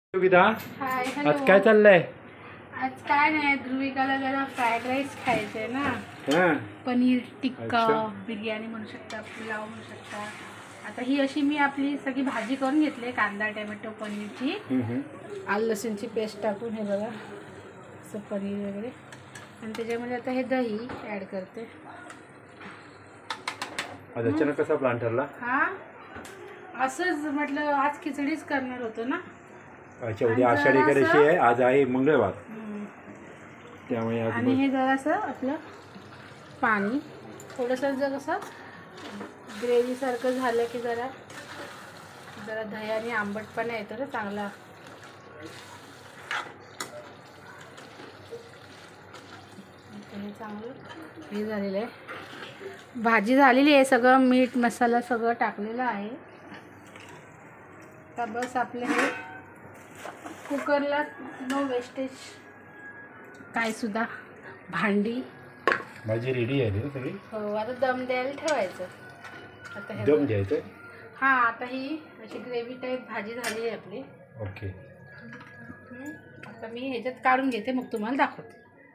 योगिता, हाय आज हॅलो. काय चाललंय? आज काय नाही, ध्रुविकाला जरा फ्राईड राईस खायचंय ना. हा, पनीर टिक्का, अच्छा. बिर्याणी म्हणू शकता, पुलाव म्हणू शकता. आता ही अशी मी आपली सगळी भाजी करून घेतली, कांदा टोमॅटो पनीरची, आलं लसूणची पेस्ट टाकून. हे बघा असं पनीर वगैरे, आणि त्याच्यामध्ये आता हे दही ॲड करते. आज अचानक कसा प्लॅन ठरला? हा, असंच म्हटलं आज खिचडीच करणार होतो ना. अच्छा, उद्या आषाढी एकादशी आहे, आज आहे मंगळवार, त्यामुळे आज आणि हे जरासं आपलं पाणी थोडंसं जर कसं ग्रेव्ही सारखं झालं की जरा दह्याने आंबटपणा येतो ना चांगला. हे चांगलं हे झालेलं आहे, भाजी झालेली आहे, सगळं मीठ मसाला सगळं टाकलेलं आहे. तर बस आपलं हे कुकरला नो वेस्टेज काय सुद्धा भांडी. भाजी रेडी आहे ना सगळी? हो, आता दम द्यायला ठेवायचं. आता हे दम द्यायचं? हां, आता ही अशी ग्रेव्ही टाईप भाजी झाली आहे आपली. ओके. आता मी ह्याच्यात काढून घेते, मग तुम्हाला दाखवते.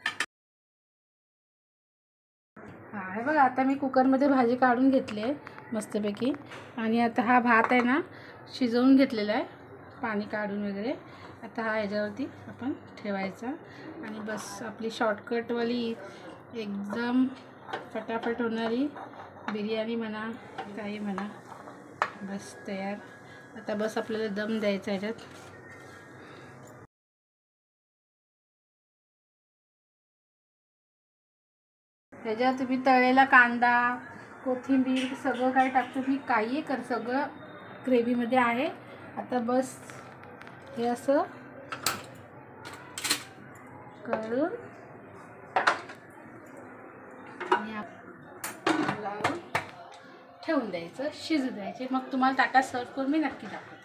हां, हे बघा, आता मी कुकरमध्ये भाजी काढून घेतली आहे मस्तपैकी. आणि आता हा भात आहे ना शिजवून घेतलेला आहे, पाणी काढून वगैरे. आता हा ह्याच्यावरती आपण ठेवायचा आणि बस आपली शॉर्टकटवाली एकदम फटाफट होणारी बिर्याणी म्हणा काही म्हणा, बस तयार. आता बस आपल्याला दम द्यायचा ह्याच्यात. ह्याच्यात तुम्ही तळलेला कांदा कोथिंबीर सगळं काय टाकतो मी, काही कर सगळं ग्रेव्हीमध्ये आहे. आता बस हे असं करून लावून ठेवून द्यायचं, शिजू द्यायचे. मग तुम्हाला ताटात सर्व करून मी नक्की दाखवते.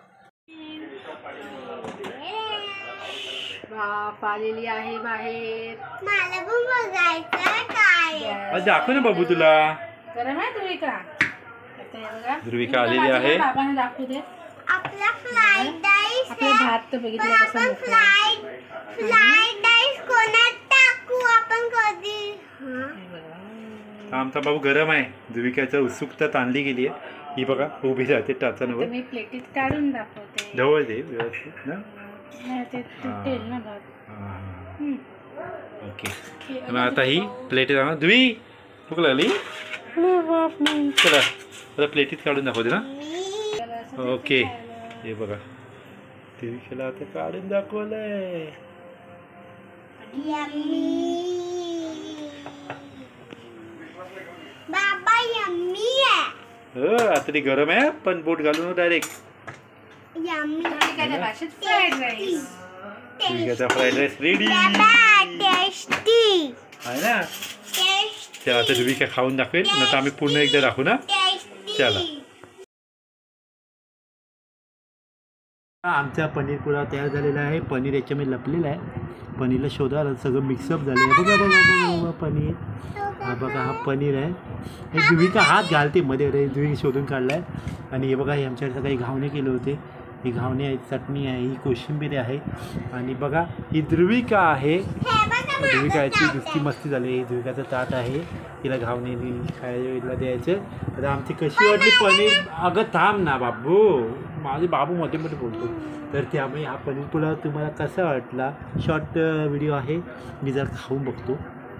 वाफ आलेली आहे बाहेर. मला पण बघायचं काय. आज दाखव ना बाबू तुला. गरम आहे ध्रुविका. आता हे बघा, ध्रुविका आलेली आहे. बाबांना दाखवू दे. आपला फ्राईड राईस आपलं भात तर बघितलं कसं आपण मोकळं आहे. फ्राईड राईस कोणात टाकू आपण कधी. हे बघा. आमचा बाबू गरम आहे. ध्रुविकाचं उत्सुकता ताणली गेली आहे. ही बघा उभी राहते आता टाचांवर. मी प्लेटीत काढून दाखवते. जवळ दे व्यवस्थित ना. नाही ते तुटेल ना भात. ओके. आणि आता ही प्लेटीत आणा. ध्रुवी भूक लागली? चला आता प्लेटीत काढून दाखवते ना. ओके, हे बघा ध्रुविकाला आता काढून दाखवलंय. बाबा यम्मी आहे. आता ती गरम आहे, पण बोट घालून डायरेक्ट. यम्मी ध्रुविकाच्या भाषेत फ्राईड राईस. ध्रुविकाचा फ्राईड राईस रेडी टेस्टी आहे ना. टेस्टी चला आता ध्रुविका खाऊन दाखवेल, नंतर आम्ही पुन्हा एकदा दाखवू ना. चला. आमचा पनीर पुलाव तयार झालेला आहे. पनीर याच्यामध्ये लपलेलं आहे. पनीरला शोधायला सगळं मिक्सअप झालं आहे. बघा बघा बघा बघा पनीर. हा बघा, हा पनीर आहे. हे ध्रुविका हात घालते मध्ये, ध्रुविका शोधून काढला आहे. आणि हे बघा, हे आमच्याकडे काही घावणे केले होते. ही घावणे आहे, चटणी आहे, ही कोशिंबीर आहे. आणि बघा ही ध्रुविका आहे. ध्रुविकाची नुसती मस्ती झाली. ही ध्रुविकाचं ताट आहे, तिला घावणे खायला द्यायचे. आता आमची कशी वाटली पनीर. अगं थांब ना बाबू, माझे बाबू मध्ये मध्ये बोलतो. तर त्यामुळे हा पनीर पुलाव तुम्हाला कसा वाटला, शॉर्ट व्हिडिओ आहे, मी जर खाऊन बघतो.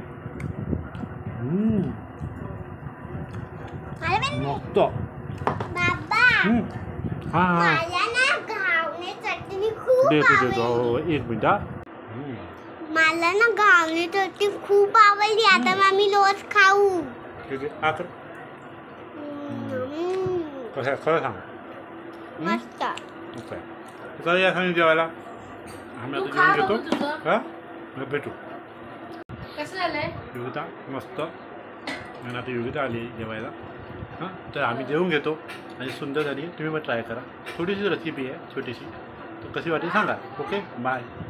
मस्त. बाबा हां हां, मला ना घावणे चटणी खूप देतो आवडली. देतो, एक मिनिट. मला ना घावणे चटणी खूप आवडली. आता मग मी रोज खाऊ. कसं खरं सांग. मस्त. चला या सांग जेवायला. आम्ही तू आता खा जेवण बघू घेतो. तुझं. हां, मग भेटू. कसं झालंय? योगिता मस्त. आणि आता योगिता आली जेवायला. हां, तर आम्ही जेवून घेतो. आणि सुंदर झाली. तुम्ही पण ट्राय करा. थोडीशी रेसिपी आहे छोटीशी, तर कशी वाटली सांगा. Okay, bye.